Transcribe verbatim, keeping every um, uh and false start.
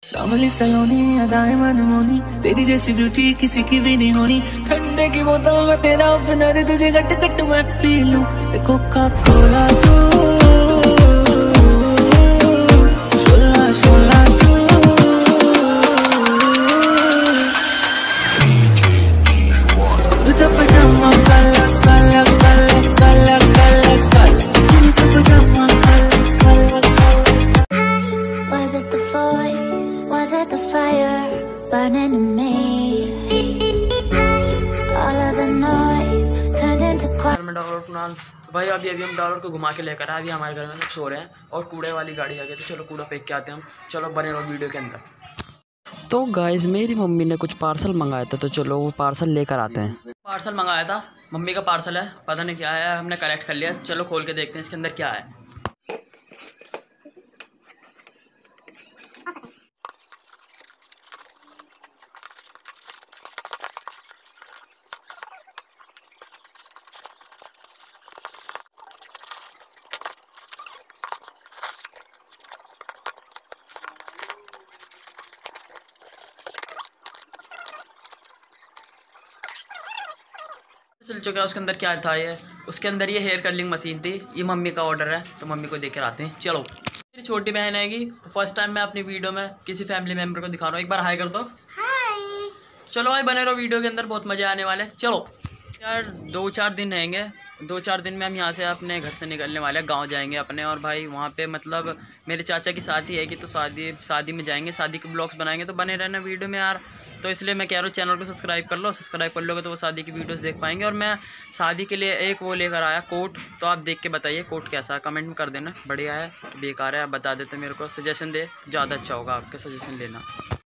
सांवली सलोनी अदाएं मनमोनी, तेरी जैसी ब्यूटी किसी की भी नहीं होनी। ठंडे की बोतल में तेरा ओपनर, तुझे गट गट मैं पी लूं। कोका कोला तू, शोला शोला तू। कुर्ता पजामा काला काला काला काला काला काला, कुर्ता पजामा काला काला काला। Was it the voice? Was it the fire burning in me? All of the noise turned into quiet. मैं डॉलर कुणाल भाई अभी अभी हम डॉलर को घुमा के लेकर आए। अभी हमारे घर में सब सो रहे हैं और कूड़े वाली गाड़ी आ गई, तो चलो कूड़ा फेंक के आते हैं हम। चलो बने रहो वीडियो के अंदर। तो गाइस मेरी मम्मी ने कुछ पार्सल मंगाया था, तो चलो वो पार्सल लेकर आते हैं। पार्सल मंगाया था, मम्मी का पार्सल है, पता नहीं क्या है, हमने कलेक्ट कर लिया। चलो खोल के देखते हैं इसके अंदर क्या है। चल चुका है उसके अंदर क्या था। ये उसके अंदर ये हेयर कर्लिंग मशीन थी, ये मम्मी का ऑर्डर है, तो मम्मी को देकर आते हैं। चलो मेरी छोटी बहन आएगी, तो फर्स्ट टाइम मैं अपनी वीडियो में किसी फैमिली मेम्बर को दिखा रहा हूँ। एक बार हाय कर दो। Hi. चलो भाई बने रहो वीडियो के अंदर, बहुत मज़े आने वाले हैं। चलो यार दो चार दिन रहेंगे, दो चार दिन में हम यहाँ से अपने घर से निकलने वाले हैं, गाँव जाएंगे अपने। और भाई वहाँ पे मतलब मेरे चाचा की शादी है कि तो शादी शादी में जाएंगे, शादी के ब्लॉग्स बनाएंगे, तो बने रहना वीडियो में यार। तो इसलिए मैं कह रहा हूँ चैनल को सब्सक्राइब कर लो, सब्सक्राइब कर लोगे तो वो शादी की वीडियोस देख पाएंगे। और मैं शादी के लिए एक वो लेकर आया कोट, तो आप देख के बताइए कोट कैसा है, कमेंट में कर देना, बढ़िया है बेकार है आप बता देते मेरे को, सजेशन दे ज़्यादा अच्छा होगा, आपके सजेशन लेना।